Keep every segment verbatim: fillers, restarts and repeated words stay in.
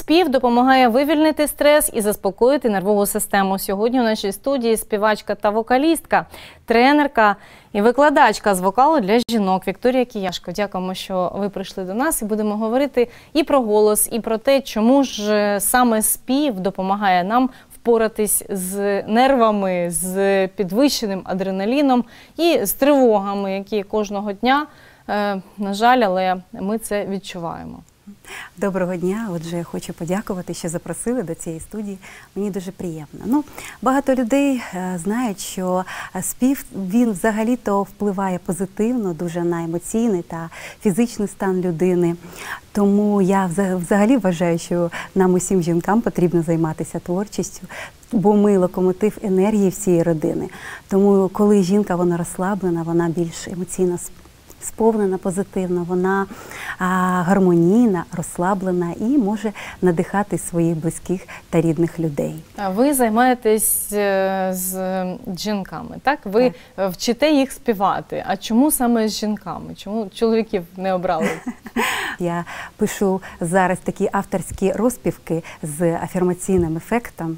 Спів допомагає вивільнити стрес і заспокоїти нервову систему. Сьогодні у нашій студії співачка та вокалістка, тренерка і викладачка з вокалу для жінок Вікторія Кияшко. Дякуємо, що ви прийшли до нас, і будемо говорити і про голос, і про те, чому ж саме спів допомагає нам впоратись з нервами, з підвищеним адреналіном і з тривогами, які кожного дня, на жаль, але ми це відчуваємо. Доброго дня. Отже, я хочу подякувати, що запросили до цієї студії. Мені дуже приємно. Ну, багато людей е, знають, що спів, він взагалі-то впливає позитивно дуже на емоційний та фізичний стан людини. Тому я взагалі вважаю, що нам усім жінкам потрібно займатися творчістю, бо ми локомотив енергії всієї родини. Тому коли жінка, вона розслаблена, вона більш емоційно сповнена позитивно, вона а, гармонійна, розслаблена і може надихати своїх близьких та рідних людей. А ви займаєтесь з жінками, так? Ви так. вчите їх співати. А чому саме з жінками? Чому чоловіків не обрали? Я пишу зараз такі авторські розпівки з афірмаційним ефектом,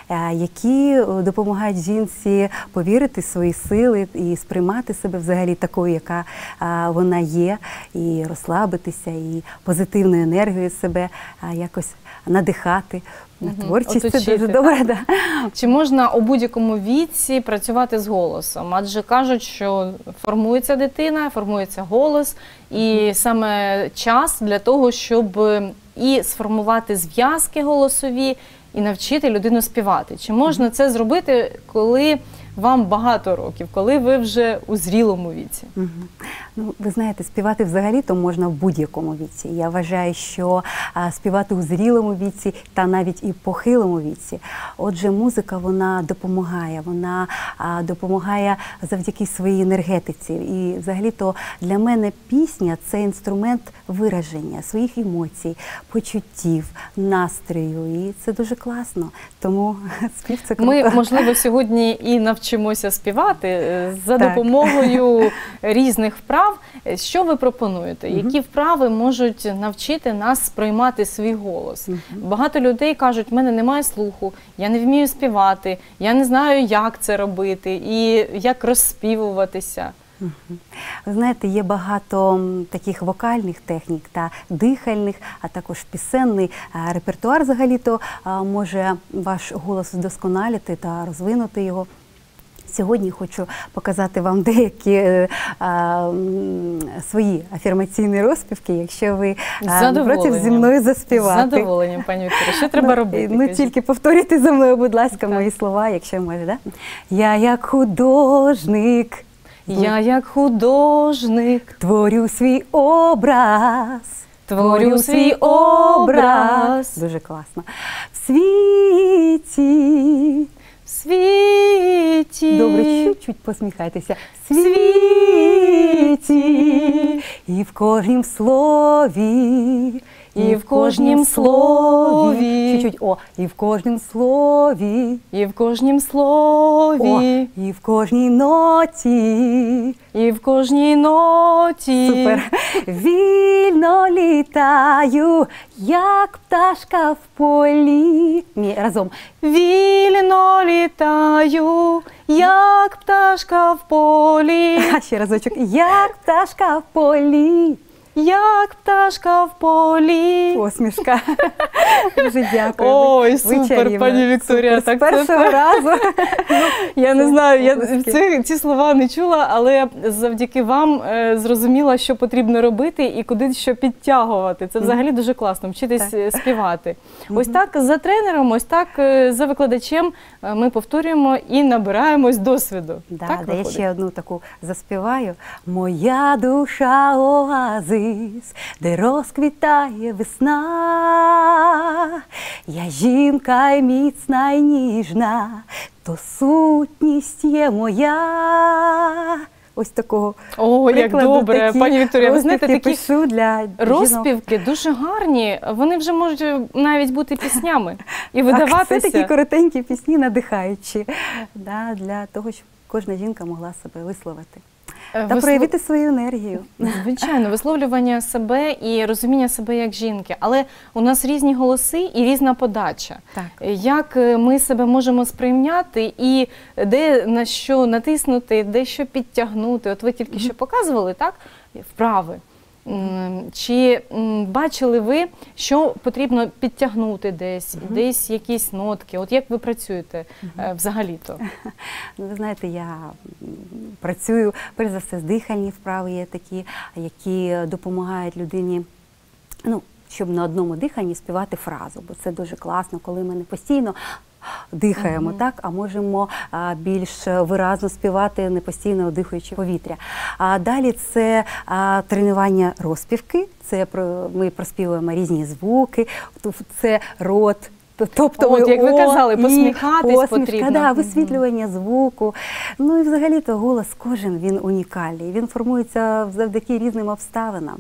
які допомагають жінці повірити в свої сили і сприймати себе взагалі такою, яка вона є, і розслабитися, і позитивною енергією себе якось надихати. На творчість це дуже добре. Да. Чи можна у будь-якому віці працювати з голосом? Адже кажуть, що формується дитина, формується голос, і саме час для того, щоб і сформувати зв'язки голосові, і навчити людину співати. Чи можна це зробити, коли вам багато років, коли ви вже у зрілому віці? Угу. Ну, ви знаєте, співати взагалі-то можна в будь-якому віці. Я вважаю, що а, співати у зрілому віці та навіть і похилому віці. Отже, музика, вона допомагає, вона а, допомагає завдяки своїй енергетиці. І взагалі-то для мене пісня – це інструмент вираження своїх емоцій, почуттів, настрою. І це дуже класно. Тому спів – це круто. Ми, можливо, сьогодні і навчимося співати за так. допомогою різних вправ. Що ви пропонуєте? Uh-huh. Які вправи можуть навчити нас сприймати свій голос? Uh-huh. Багато людей кажуть, в мене немає слуху, я не вмію співати, я не знаю, як це робити і як розспівуватися. Uh-huh. Ви знаєте, є багато таких вокальних технік та дихальних, а також пісенний репертуар взагалі-то може ваш голос вдосконалити та розвинути його. Сьогодні хочу показати вам деякі е, е, свої афірмаційні розпівки, якщо ви е, проти зі мною заспівати. З задоволенням, пані Вікторія. Що треба ну, робити? Ну, тільки повторюйте за мною, будь ласка, так. мої слова, якщо може. Да? Я як художник, я як художник, творю свій образ, творю свій образ. Дуже класно. В світі, світі. Добре, чуть-чуть посміхайтеся. В світі і в кожнім слові, і в кожнім слові, чуть-чуть, о, і в кожнім слові, і в кожнім слові, о, і в кожній ноті, і в кожній ноті. Супер. Вільно літаю, як пташка в полі. Ні, разом. Вільно літаю, як пташка в полі. А ще разочок. Як пташка в полі. Як пташка в полі. Посмішка. Дуже дякую. Ой, супер, пані Вікторія. Супер, так, з першого разу. Я не знаю, я ці, ці слова не чула, але завдяки вам е, зрозуміла, що потрібно робити і куди що підтягувати. Це взагалі дуже класно, вчитись так. співати. Ось так за тренером, ось так за викладачем ми повторюємо і набираємось досвіду. Да, так да, я ще одну таку заспіваю. Моя душа оазис, де розквітає весна, я жінка й міцна й ніжна, то сутність є моя. Ось такого О, як добре, такі пані Вікторія, ви знаєте, такі пишу для розпівки жінок. Дуже гарні, вони вже можуть навіть бути піснями і видаватися. Так, це такі коротенькі пісні, надихаючі, да, для того, щоб кожна жінка могла себе висловити. та Вислов- проявити свою енергію. Звичайно, висловлювання себе і розуміння себе як жінки. Але у нас різні голоси і різна подача. Так. Як ми себе можемо сприйняти і де на що натиснути, де що підтягнути. От ви тільки що показували, так, вправи. М, Чи м, бачили ви, що потрібно підтягнути десь, Мгм. десь якісь нотки? От як ви працюєте е, взагалі-то? Ну, ви знаєте, я м, працюю, перш за все, з дихальні вправи є такі, які допомагають людині, ну, щоб на одному диханні співати фразу, бо це дуже класно, коли ми не постійно дихаємо, Мгм. так, а можемо а, більш виразно співати, не постійно вдихаючи повітря. А далі це а, тренування розпівки, це про, ми проспівуємо різні звуки, це рот. Тобто, От, як ви о, казали, і посміхатись посмішка, потрібно. да, Мгм. висвітлювання звуку. Ну і взагалі-то голос кожен, він унікальний. Він формується завдяки різним обставинам,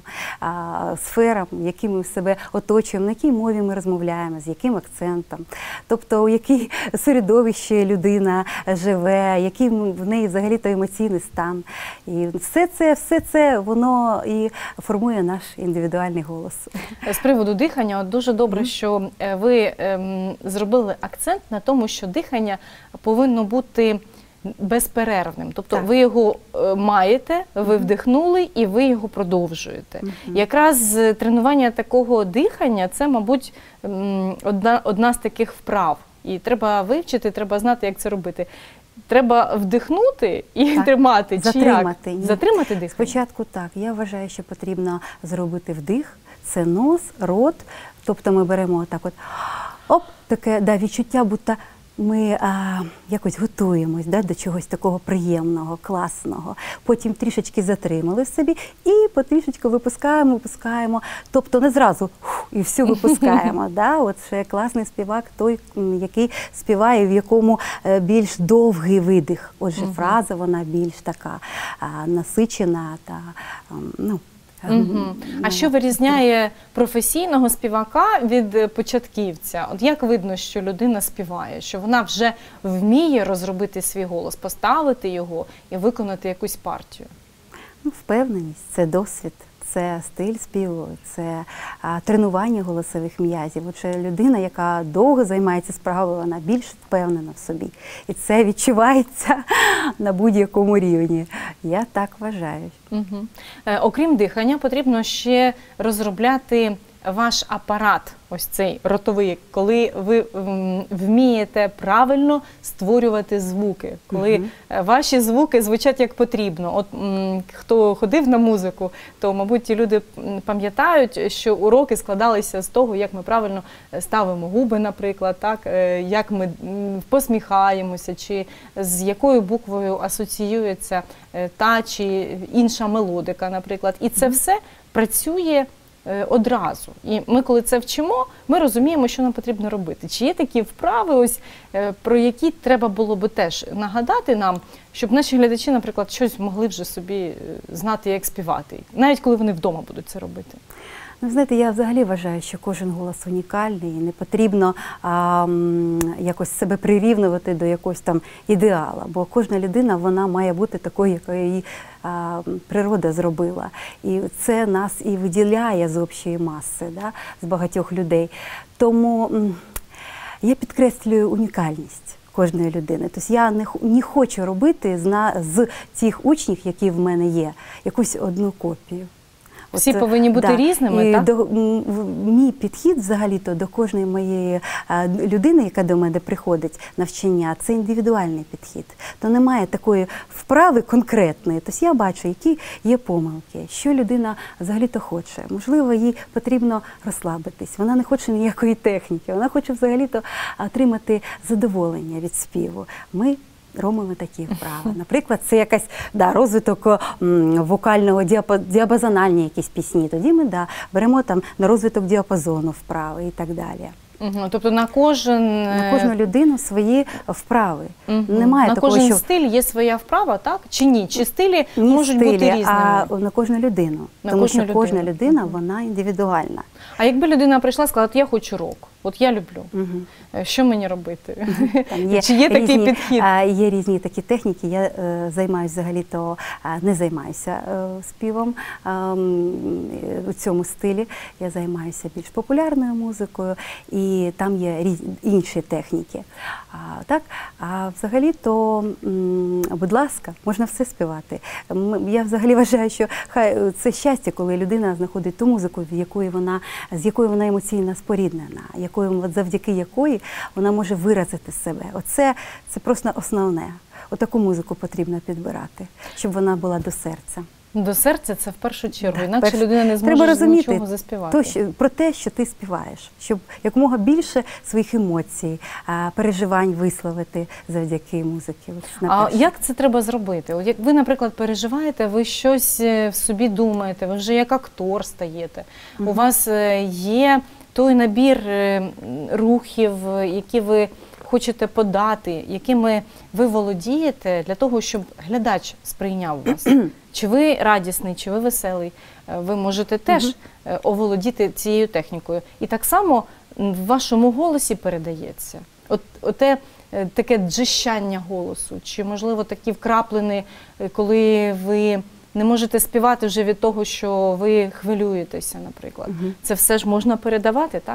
а, сферам, якими ми себе оточуємо, на якій мові ми розмовляємо, з яким акцентом. Тобто, у якій середовищі людина живе, який в неї взагалі-то емоційний стан. І все це, все це, воно і формує наш індивідуальний голос. З приводу дихання, от дуже добре, що е, ви ем, зробили акцент на тому, що дихання повинно бути безперервним. Тобто Так. ви його е, маєте, ви вдихнули і ви його продовжуєте. Мгм. Якраз е, тренування такого дихання – це, мабуть, м, одна, одна з таких вправ. І треба вивчити, треба знати, як це робити. Треба вдихнути і Так. тримати, чи Затримати, як? ні. Затримати дихання? Спочатку так. Я вважаю, що потрібно зробити вдих. Це нос, рот. Тобто ми беремо отак от, оп, таке да, відчуття, будто ми а, якось готуємось, да, до чогось такого приємного, класного. Потім трішечки затримали в собі і потрішечки випускаємо, випускаємо. Тобто не зразу фу, і все випускаємо. Да? От ще класний співак той, м, який співає, в якому е, більш довгий видих. Отже, Мгм. фраза вона більш така а, насичена та ем, ну, Мгм. А що вирізняє професійного співака від е, початківця? От як видно, що людина співає, що вона вже вміє розробити свій голос, поставити його і виконати якусь партію? Ну, впевненість, це досвід, це стиль співу, це а, тренування голосових м'язів. Отже, людина, яка довго займається справою, вона більш впевнена в собі. І це відчувається на будь-якому рівні. Я так вважаю. Угу. Е, окрім дихання, потрібно ще розробляти ваш апарат, ось цей ротовий, коли ви м, вмієте правильно створювати звуки, коли Мгм. е, ваші звуки звучать як потрібно. От м, хто ходив на музику, то, мабуть, ті люди м, пам'ятають, що уроки складалися з того, як ми правильно ставимо губи, наприклад, так, е, як ми м, посміхаємося, чи з якою буквою асоціюється е, та чи інша мелодика, наприклад. І це все працює е, одразу. І ми, коли це вчимо, ми розуміємо, що нам потрібно робити. Чи є такі вправи, ось, е, про які треба було би теж нагадати нам, щоб наші глядачі, наприклад, щось могли вже собі е, знати, як співати, навіть коли вони вдома будуть це робити? Ну, знаєте, я взагалі вважаю, що кожен голос унікальний, і не потрібно а, м, якось себе прирівнювати до якогось там ідеала, бо кожна людина, вона має бути такою, якою її а, природа зробила. І це нас і виділяє з общої маси, да, з багатьох людей. Тому м, я підкреслюю унікальність кожної людини. Тобто я не, х- не хочу робити з, на, з цих учнів, які в мене є, якусь одну копію. Всі Оце, повинні бути різними, і так? До, м, в- мій підхід взагалі-то до кожної моєї а, людини, яка до мене приходить навчання, це індивідуальний підхід. То немає такої вправи конкретної. Тобто я бачу, які є помилки, що людина взагалі-то хоче. Можливо, їй потрібно розслабитись. Вона не хоче ніякої техніки, вона хоче взагалі-то отримати задоволення від співу. Ми робимо такі вправи. Наприклад, це якась да, розвиток м, вокального діапа- діапазональні якісь пісні. Тоді ми да, беремо там на розвиток діапазону вправи і так далі. Угу. Тобто на кожен, На кожну людину свої вправи. Мгм. Немає на такого, кожен що стиль є своя вправа, так? Чи ні? Чи стилі ні можуть стилі, бути різними? а на кожну людину. На Тому кожну що кожна людину. людина, Мгм. вона індивідуальна. А якби людина прийшла і сказала, от я хочу рок, От я люблю. Угу. Що мені робити? Там є Чи є різні, такий підхід? Є різні такі техніки. Я е, займаюся взагалі-то, не займаюся е, співом е, у цьому стилі. Я займаюся більш популярною музикою, і там є різ, інші техніки. А, так? А взагалі-то, будь ласка, можна все співати. Я взагалі вважаю, що хай це щастя, коли людина знаходить ту музику, в якої вона, з якою вона емоційно споріднена, якою, от завдяки якої вона може виразити себе. Оце це просто основне. Отаку музику потрібно підбирати, щоб вона була до серця. До серця це в першу чергу, Так, інакше перш... людина не зможе Треба розуміти нічого заспівати. То, що, про те, що ти співаєш, щоб якомога більше своїх емоцій, а, переживань висловити завдяки музиці. А як це треба зробити? От як ви, наприклад, переживаєте, ви щось в собі думаєте, ви вже як актор стаєте, mm-hmm. у вас є той набір рухів, які ви хочете подати, якими ви володієте для того, щоб глядач сприйняв вас. Чи ви радісний, чи ви веселий, ви можете теж uh-huh. оволодіти цією технікою. І так само в вашому голосі передається. От, оте таке джищання голосу, чи, можливо, такі вкраплини, коли ви не можете співати вже від того, що ви хвилюєтеся, наприклад. Uh-huh. Це все ж можна передавати, так?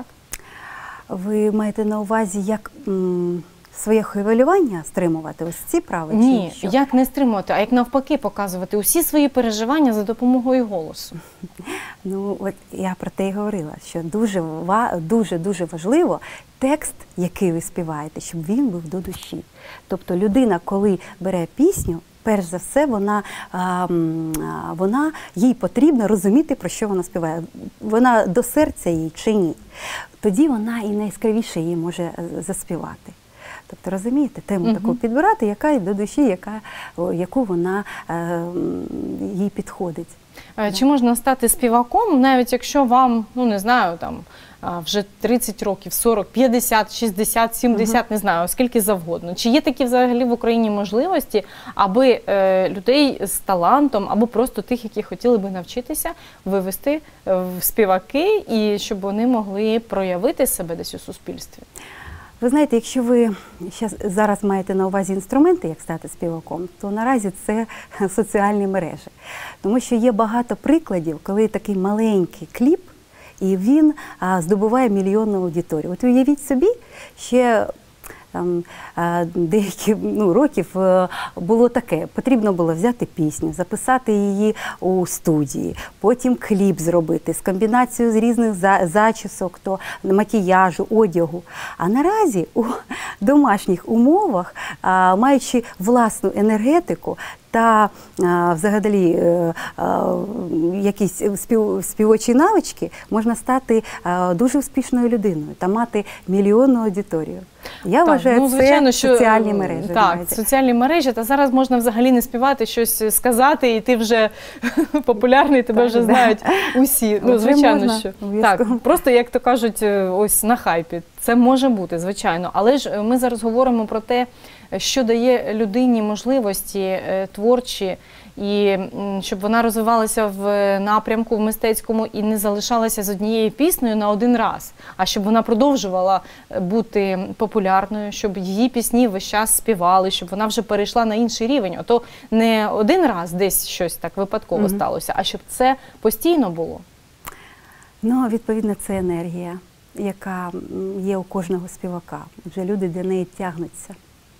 Ви маєте на увазі, як м, своє хвилювання стримувати? Ось ці прави? Ні, чи як не стримувати, а як навпаки показувати усі свої переживання за допомогою голосу. Ну, от я про те й говорила, що дуже, дуже, дуже важливо текст, який ви співаєте, щоб він був до душі. Тобто людина, коли бере пісню, перш за все, вона, вона, їй потрібно розуміти, про що вона співає. Вона до серця їй чи ні. Тоді вона і найяскравіше її може заспівати. Тобто, розумієте, тему угу. таку підбирати, яка до душі, яка, яку вона, їй підходить. Чи можна стати співаком, навіть якщо вам, ну не знаю, там, вже тридцять років, сорок, п'ятдесят, шістдесят, сімдесят, uh-huh. не знаю, скільки завгодно. Чи є такі взагалі в Україні можливості, аби е, людей з талантом, або просто тих, які хотіли би навчитися, вивести в співаки, і щоб вони могли проявити себе десь у суспільстві? Ви знаєте, якщо ви зараз маєте на увазі інструменти, як стати співаком, то наразі це соціальні мережі. Тому що є багато прикладів, коли такий маленький кліп, і він а, здобуває мільйонну аудиторію. От уявіть собі, ще там, а, деякі ну, років було таке, потрібно було взяти пісню, записати її у студії, потім кліп зробити з комбінацією з різних за, зачісок, то макіяжу, одягу. А наразі у домашніх умовах, а, маючи власну енергетику, та а, взагалі а, а, якісь спів, співочі навички, можна стати а, дуже успішною людиною та мати мільйонну аудиторію. Я так, вважаю, ну, звичайно, це соціальні що, мережі. Так, знаєте. Соціальні мережі, та зараз можна взагалі не співати, щось сказати, і ти вже популярний, тебе так, вже да. знають усі. Ну, звичайно, можна, що. Так, просто, як то кажуть, ось на хайпі. Це може бути, звичайно. Але ж ми зараз говоримо про те, що дає людині можливості творчі, і щоб вона розвивалася в напрямку в мистецькому і не залишалася з однією піснею на один раз, а щоб вона продовжувала бути популярною, щоб її пісні весь час співали, щоб вона вже перейшла на інший рівень. Ото не один раз десь щось так випадково mm-hmm. сталося, а щоб це постійно було. Ну, відповідно, це енергія, яка є у кожного співака. Вже люди до неї тягнуться.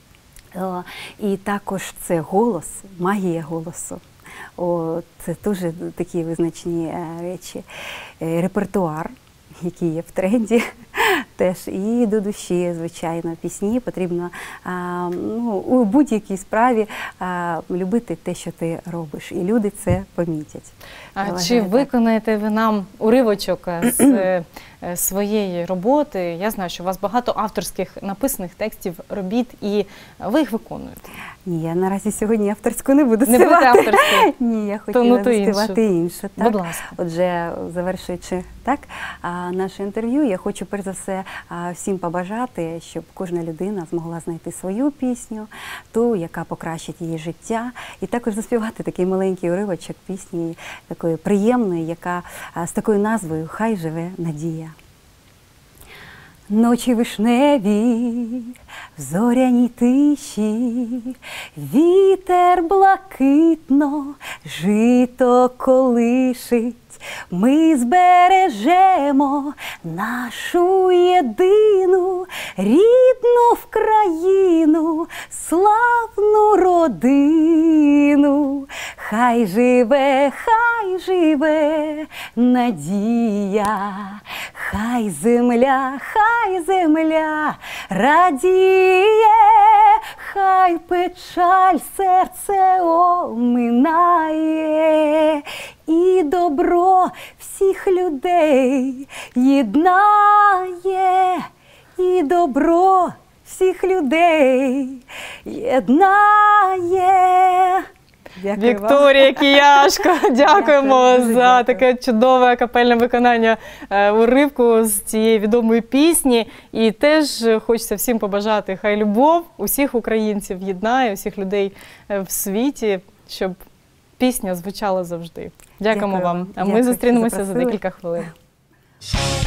І також це голос, магія голосу. О, це дуже такі визначні речі. Репертуар, який є в тренді, теж і до душі, звичайно, пісні. Потрібно а, ну, у будь-якій справі а, любити те, що ти робиш. І люди це помітять. А чи вважаю, виконаєте ви нам уривочок з своєї роботи? Я знаю, що у вас багато авторських написаних текстів, робіт, і ви їх виконуєте. Ні, я наразі сьогодні авторську не буду співати. Не будете авторською? Ні, я хотіла ну, співати інше. Так? Будь ласка. Отже, завершуючи так, наше інтерв'ю, я хочу перш за все всім побажати, щоб кожна людина змогла знайти свою пісню, ту, яка покращить її життя, і також заспівати такий маленький уривочок пісні, такої приємної, яка з такою назвою «Хай живе надія». Ночі вишневі, в зоряній тиші, вітер блакитно жито колишить. Ми збережемо нашу єдину, рідну Вкраїну, славну родину. Хай живе, хай живе надія, хай земля, хай земля радіє, хай печаль серце оминає, і добро всіх людей єднає, і добро всіх людей єднає. Дякую Вікторія вам. Кияшко, дякуємо Дякую, дуже за дякую. таке чудове капельне виконання е, уривку з цієї відомої пісні. І теж хочеться всім побажати, хай любов усіх українців єднає, усіх людей е, в світі, щоб пісня звучала завжди. Дякуємо Дякую вам. вам. А ми Дякую, що зустрінемося за запросили. декілька хвилин.